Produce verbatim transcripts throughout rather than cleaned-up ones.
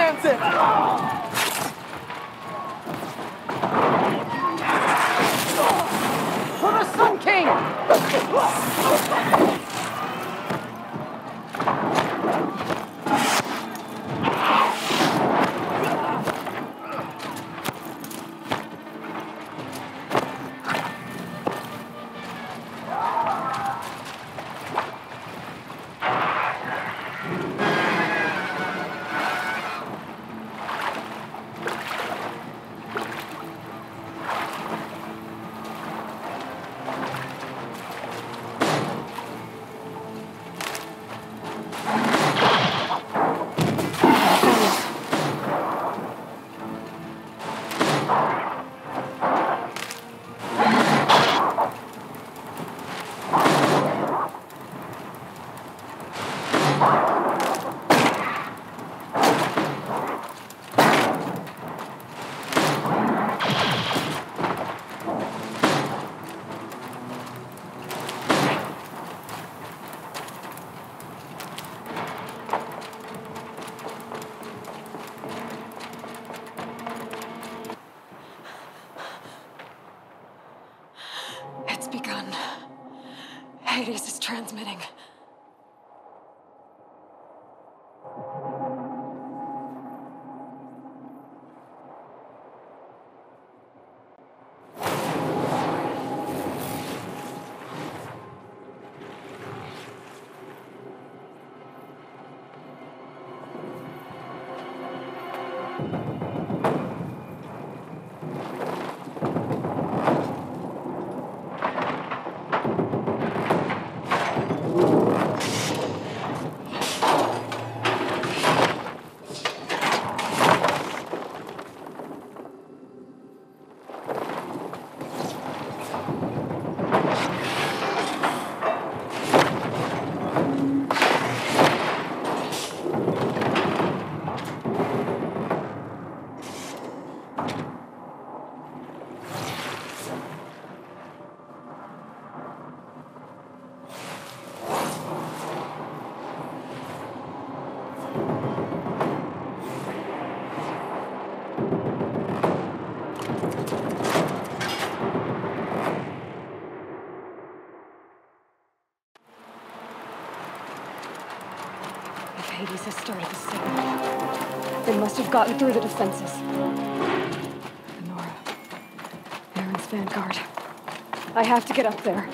transit! For the Sun King! HADES is transmitting. HADES has started the signal. They must have gotten through the defenses. Nora. Aaron's vanguard. I have to get up there.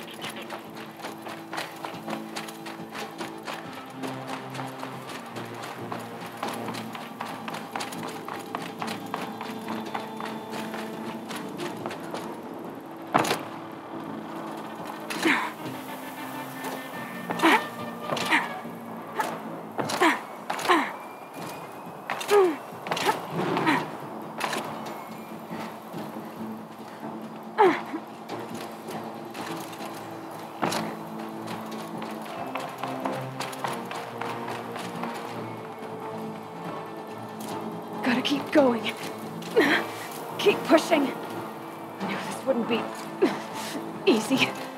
Gotta keep going. Keep pushing. I knew this wouldn't be easy.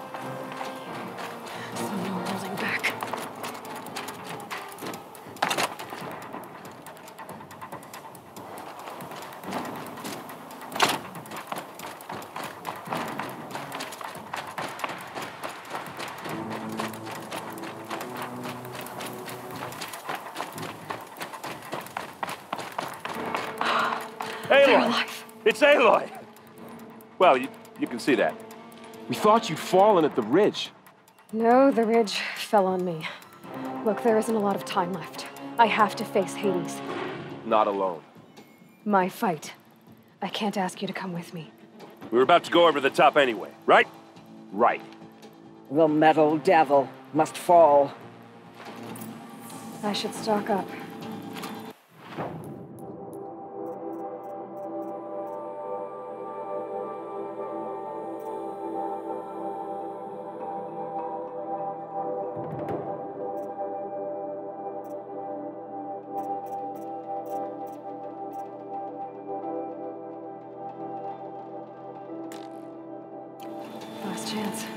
So no holding back. Aloy! It's Aloy! Well, you, you can see that. We thought you'd fallen at the ridge. No, the ridge fell on me. Look, there isn't a lot of time left. I have to face HADES. Not alone. My fight. I can't ask you to come with me. We were about to go over the top anyway, right? Right. The metal devil must fall. I should stock up. Last chance.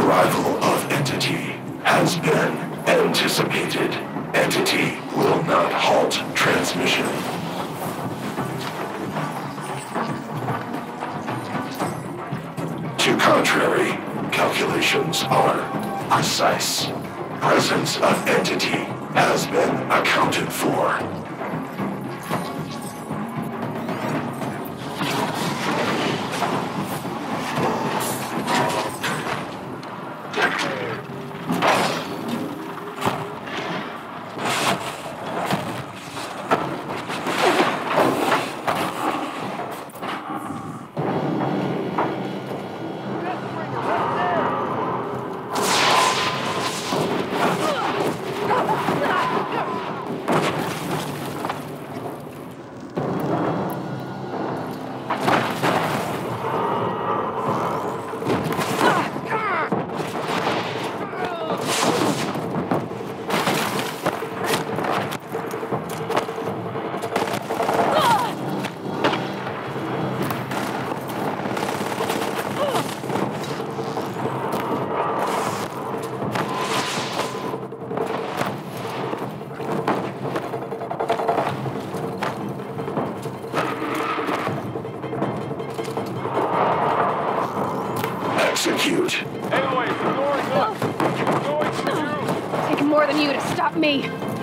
arrival of Entity has been anticipated. Entity will not halt transmission. To contrary, calculations are precise. Presence of Entity has been accounted for. Execute. Anyways, the door's up. Keep going through. Taking more than you to stop me.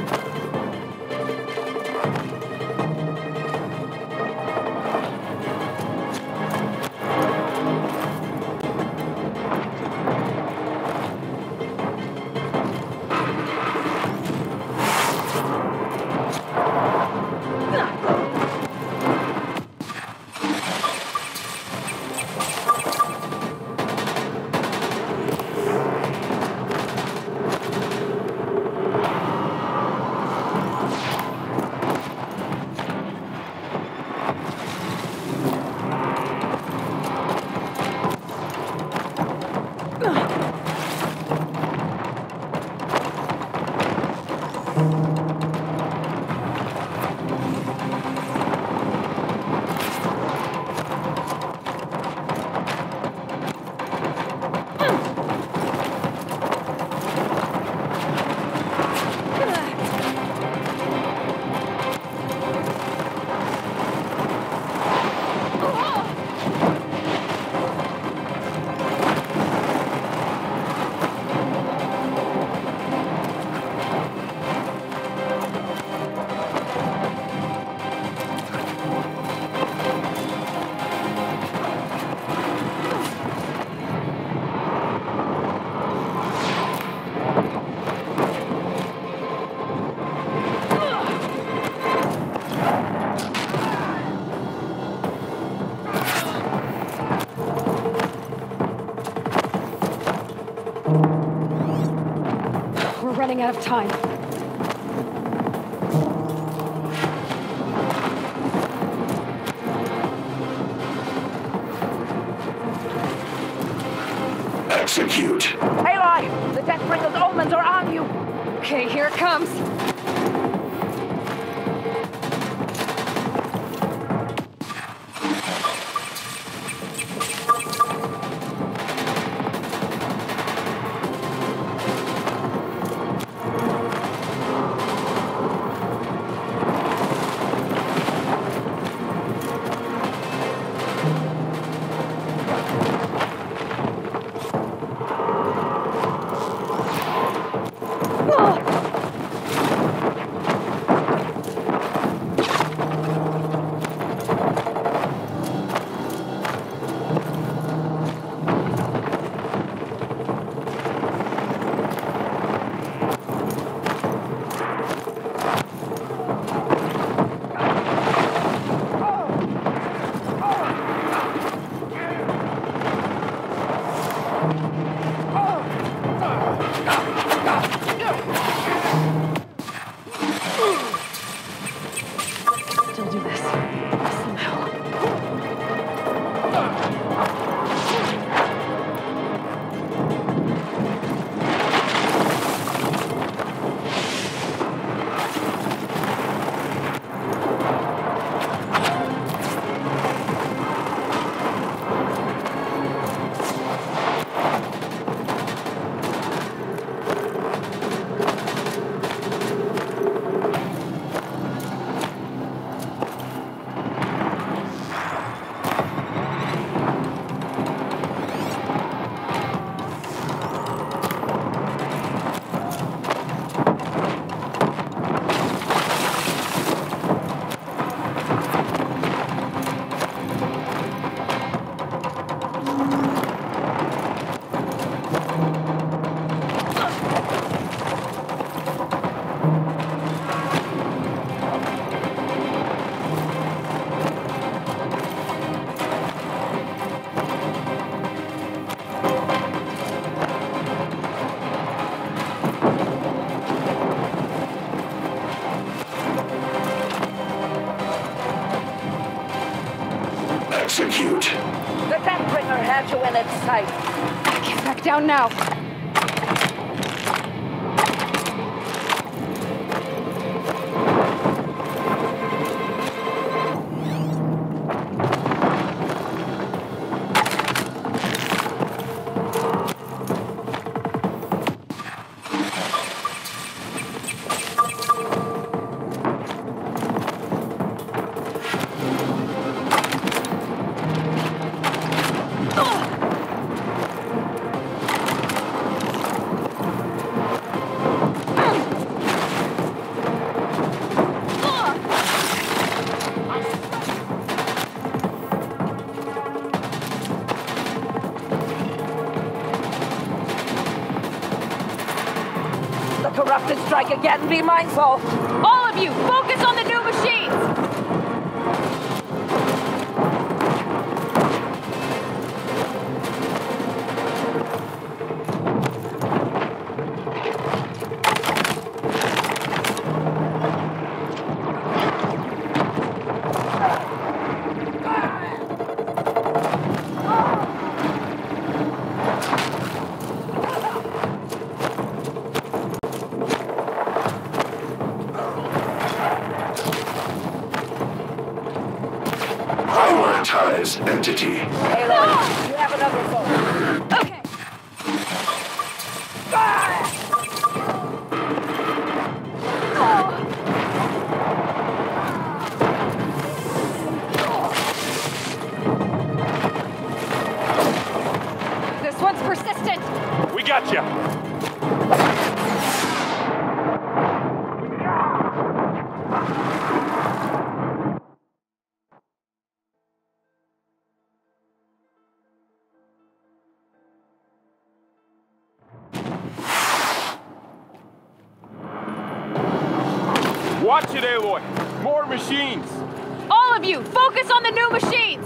Running out of time. Execute. Aloy! The Deathbringer's omens are on you! Okay, here it comes. Back down now. Corrupted strike again, be mindful. All of you, focus on the new machines! Entity. Hey, Lord, you have another phone. Okay. This one's persistent. We got you. Watch it, Aloy! More machines! All of you, focus on the new machines!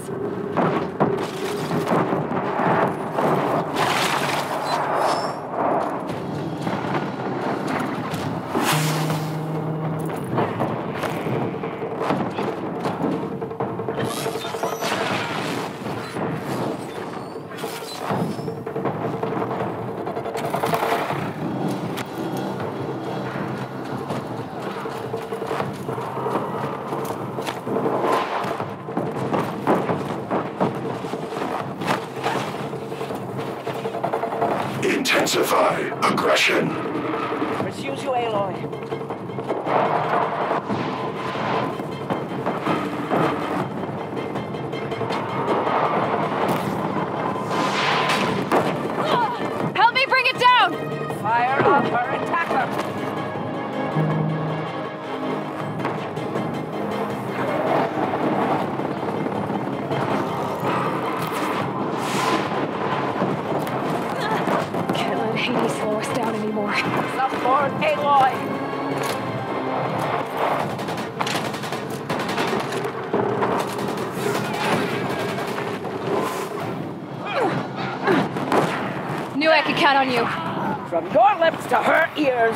Intensify aggression. Refuse you, Aloy. Help me bring it down! Fire on her attacker. Hades slow us down anymore. Support Aloy. Knew I could count on you. From your lips to her ears.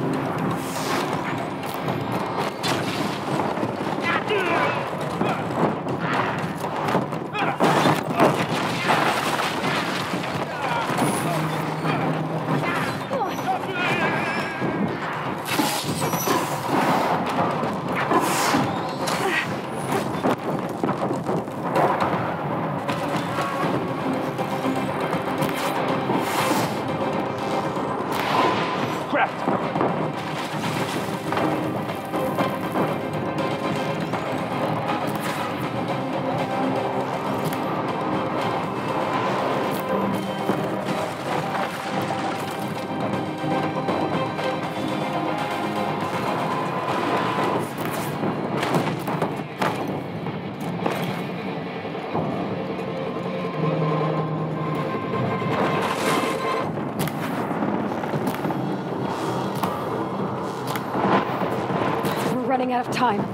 Running out of time.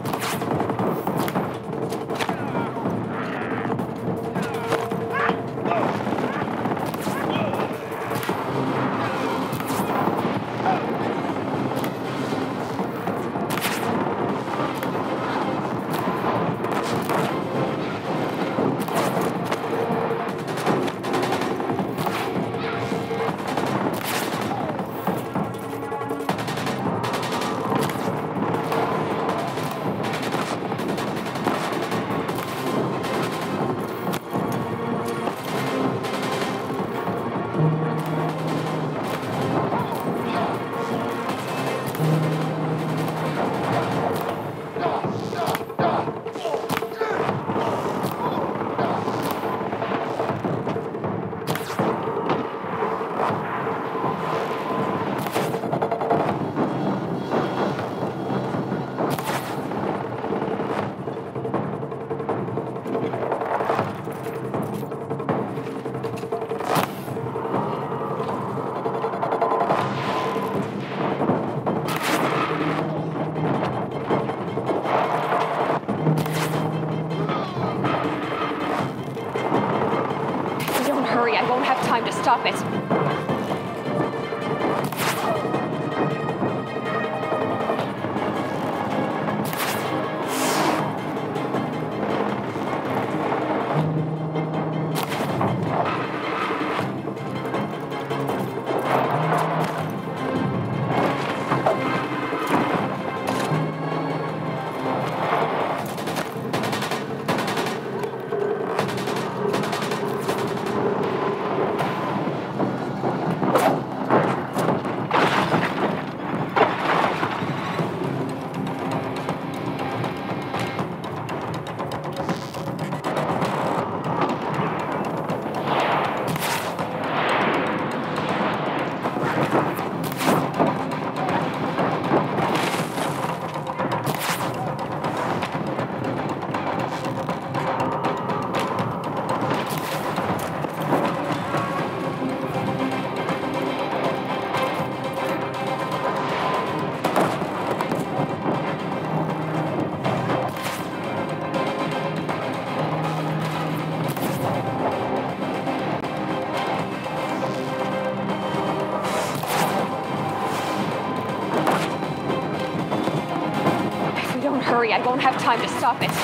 Hurry, I won't have time to stop it.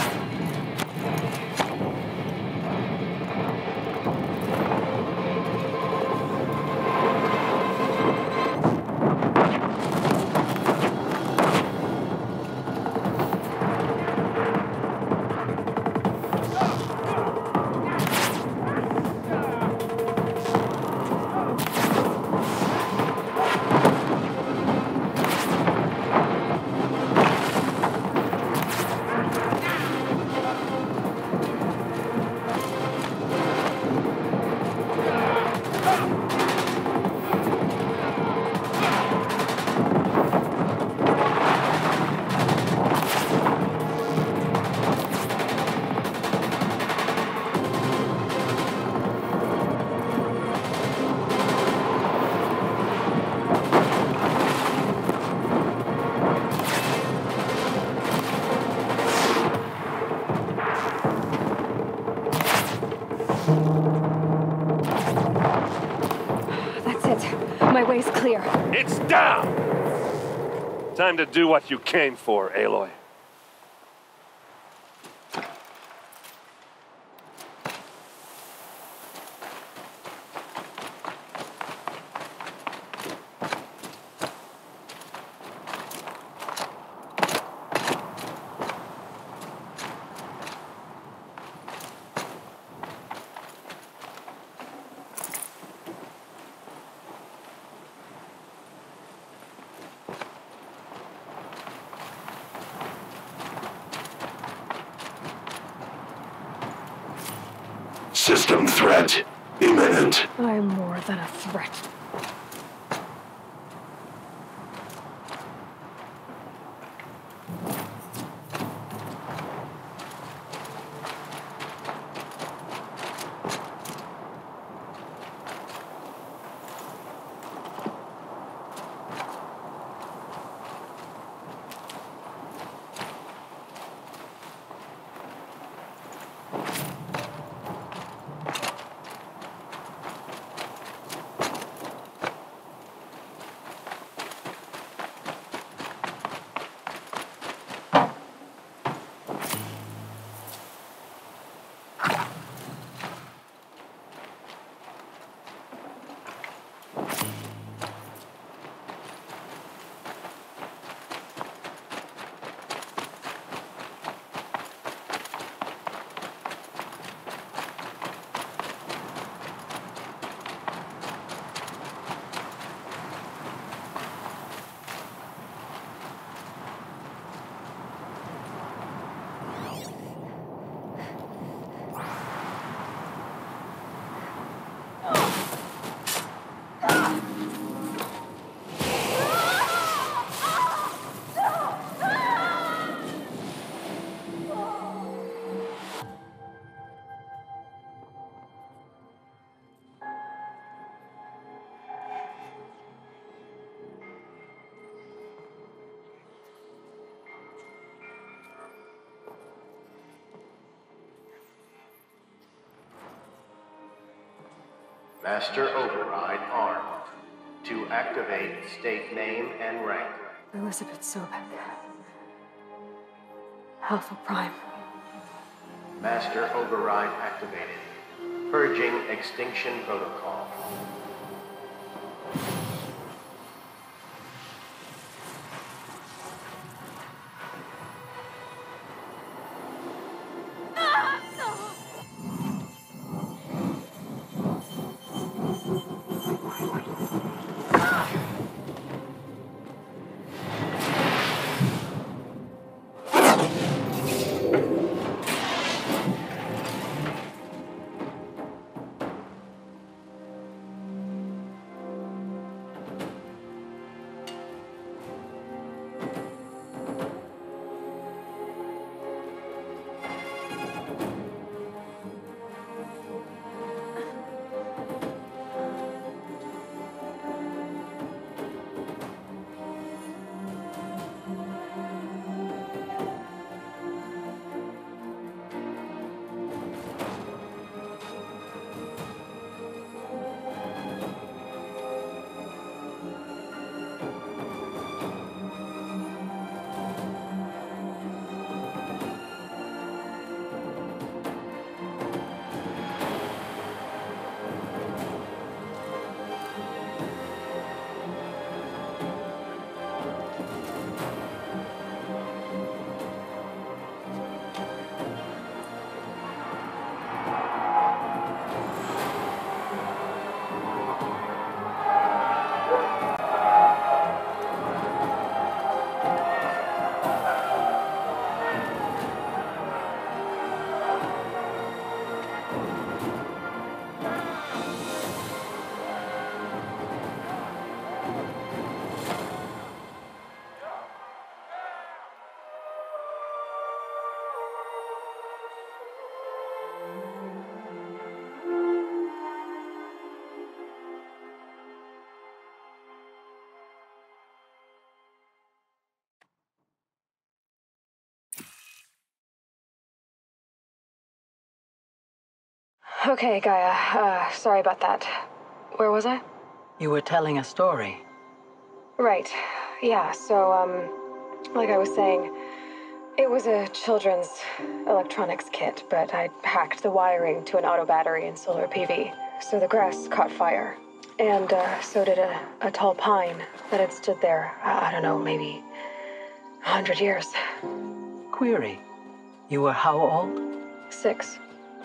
My way's clear. It's down! Time to do what you came for, Aloy. System threat imminent. I'm more than a threat. Master Override armed. To activate, state name and rank. Elizabeth Sobek. Alpha Prime. Master Override activated. Purging Extinction Protocol. Okay, Gaia. Uh, sorry about that. Where was I? You were telling a story. Right. Yeah, so, um, like I was saying, it was a children's electronics kit, but I hacked the wiring to an auto battery and solar P V, so the grass caught fire. And, uh, so did a, a tall pine that had stood there, uh, I don't know, maybe a hundred years. Query. You were how old? Six.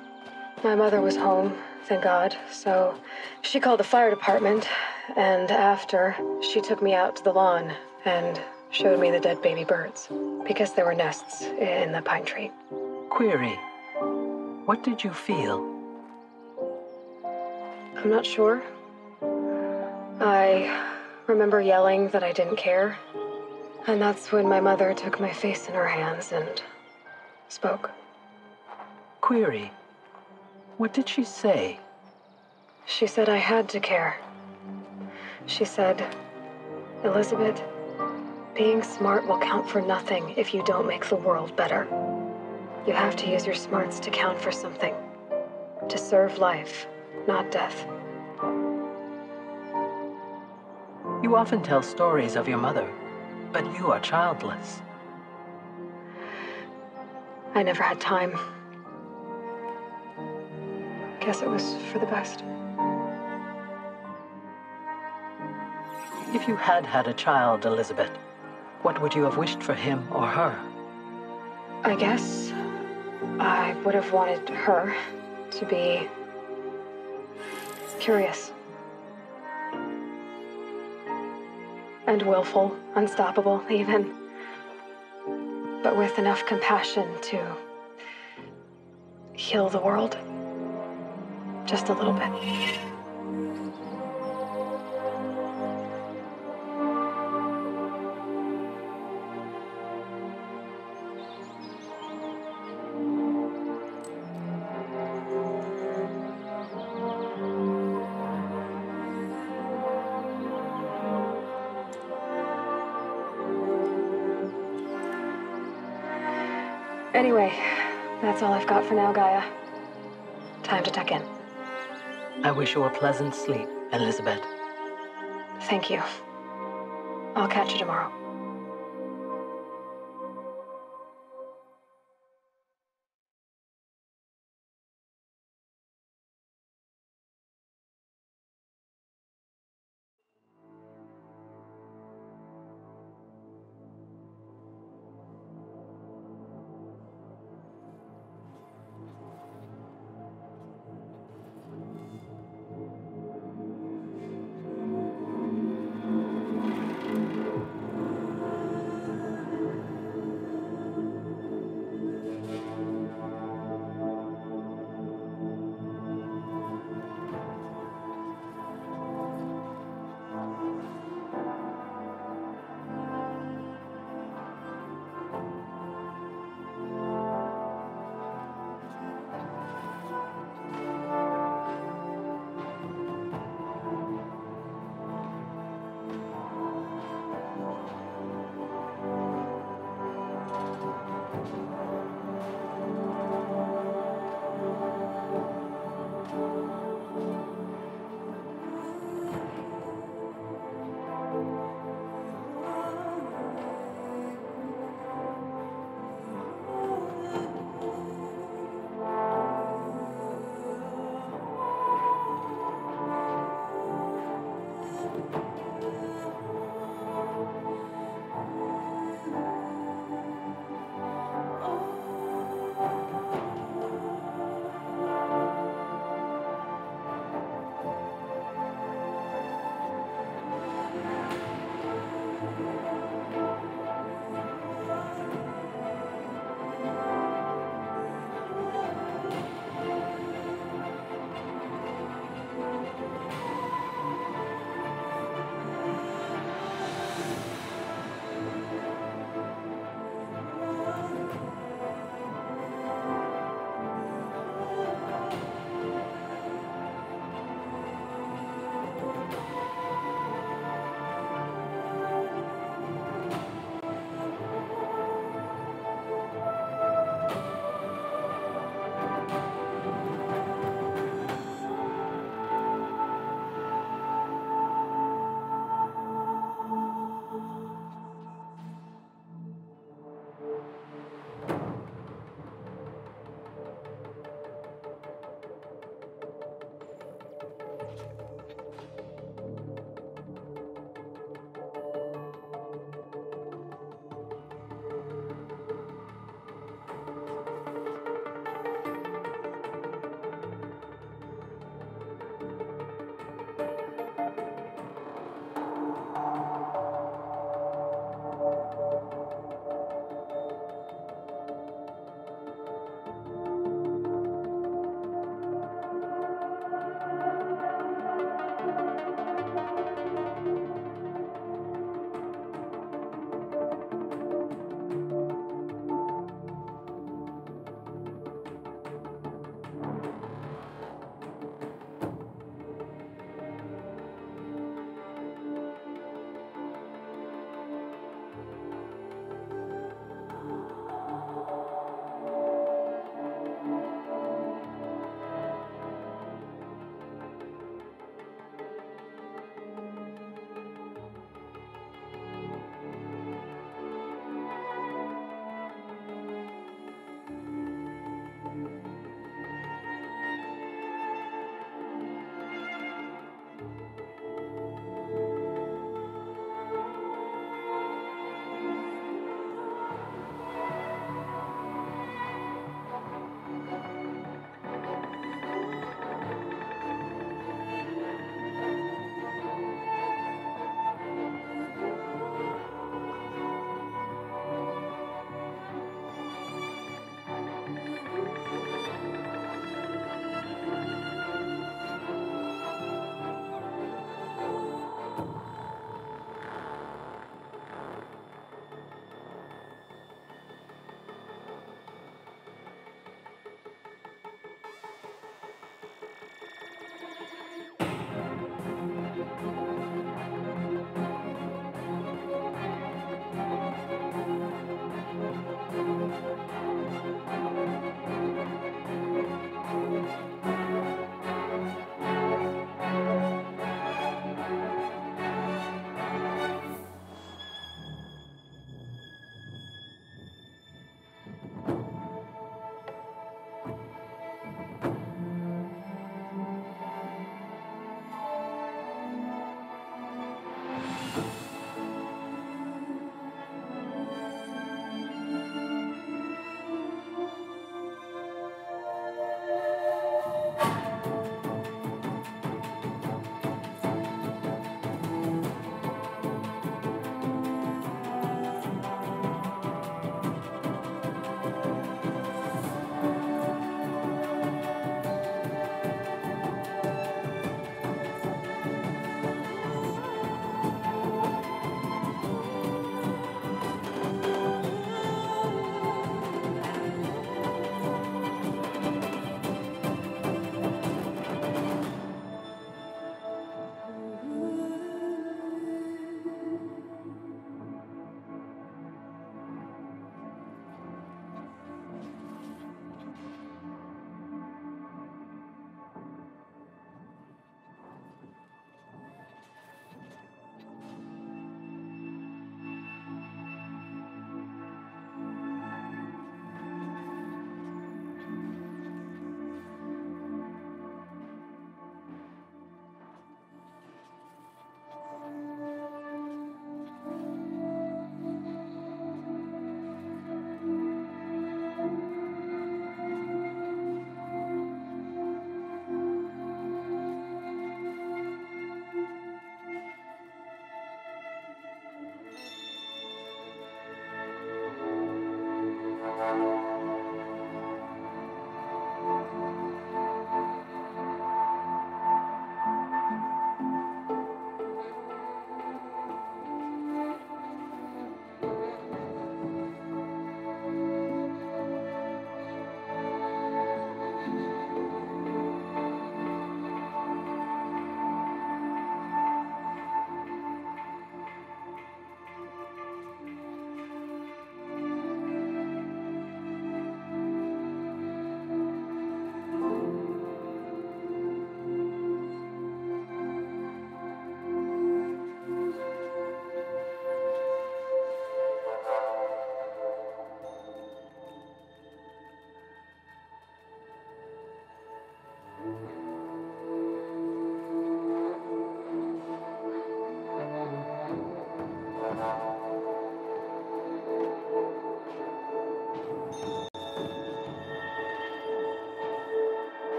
My mother was home, thank God, so she called the fire department, and after, she took me out to the lawn and showed me the dead baby birds, because there were nests in the pine tree. Query. What did you feel? I'm not sure. I remember yelling that I didn't care, and that's when my mother took my face in her hands and spoke. Query. What did she say? She said I had to care. She said, Elizabeth, being smart will count for nothing if you don't make the world better. You have to use your smarts to count for something. To serve life, not death. You often tell stories of your mother, but you are childless. I never had time. Guess it was for the best. If you had had a child, Elizabeth, what would you have wished for him or her? I guess I would have wanted her to be curious. And willful, unstoppable, even. But with enough compassion to heal the world. Just a little bit. Anyway, that's all I've got for now, Gaia. Time to tuck in. I wish you a pleasant sleep, Elizabeth. Thank you. I'll catch you tomorrow.